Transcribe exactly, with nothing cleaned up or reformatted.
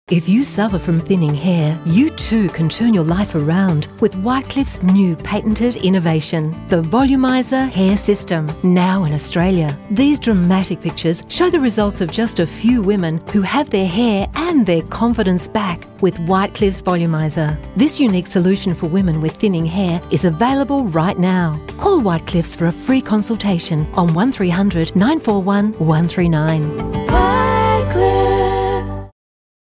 If you suffer from thinning hair, you too can turn your life around with Whitecliffs' new patented innovation, the Volumizer Hair System, now in Australia. These dramatic pictures show the results of just a few women who have their hair and their confidence back with Whitecliffs Volumizer. This unique solution for women with thinning hair is available right now. Call Whitecliffs for a free consultation on one three hundred, nine four one, one three nine.